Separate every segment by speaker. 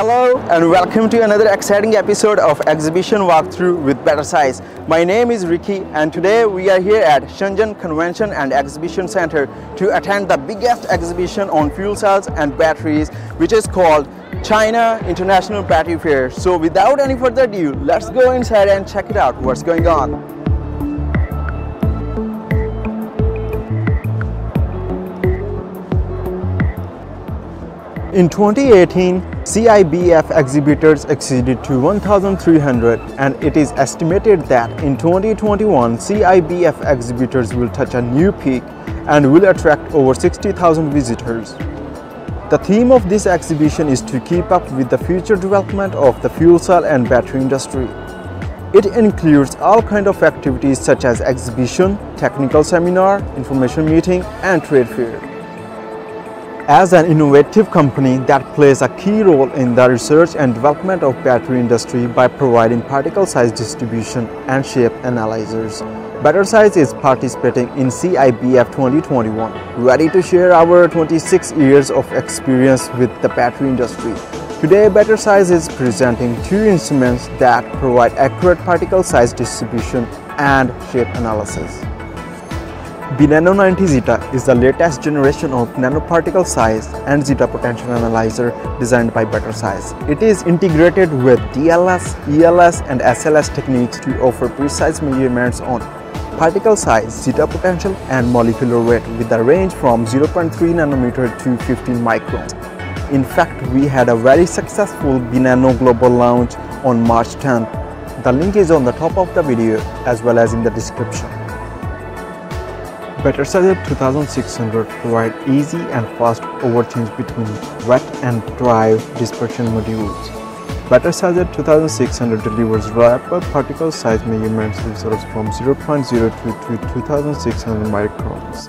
Speaker 1: Hello and welcome to another exciting episode of Exhibition Walkthrough with Bettersize. My name is Ricky and today we are here at Shenzhen Convention and Exhibition Center to attend the biggest exhibition on fuel cells and batteries, which is called China International Battery Fair. So without any further ado, let's go inside and check it out what's going on. In 2018, CIBF exhibitors exceeded to 1,300 and it is estimated that in 2021, CIBF exhibitors will touch a new peak and will attract over 60,000 visitors. The theme of this exhibition is to keep up with the future development of the fuel cell and battery industry. It includes all kinds of activities such as exhibition, technical seminar, information meeting, and trade fair. As an innovative company that plays a key role in the research and development of battery industry by providing particle size distribution and shape analyzers, Bettersize is participating in CIBF 2021, ready to share our 26 years of experience with the battery industry. Today, Bettersize is presenting two instruments that provide accurate particle size distribution and shape analysis. BeNano 90 Zeta is the latest generation of nanoparticle size and Zeta potential analyzer designed by Bettersize. It is integrated with DLS, ELS and SLS techniques to offer precise measurements on particle size, Zeta potential and molecular weight with a range from 0.3 nanometer to 15 microns. In fact, we had a very successful BeNano global launch on March 10th. The link is on the top of the video as well as in the description. Bettersizer 2600 provide easy and fast overchange between wet and dry dispersion modules. Bettersizer 2600 delivers reliable particle size measurements results from 0.02 to 2600 microns.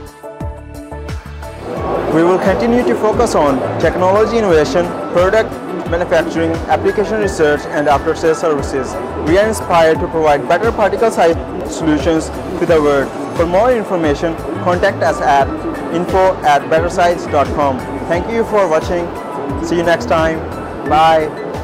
Speaker 1: We will continue to focus on technology innovation, product manufacturing, application research, and after-sales services. We are inspired to provide better particle size solutions to the world. For more information, contact us at info@bettersize.com. Thank you for watching. See you next time. Bye.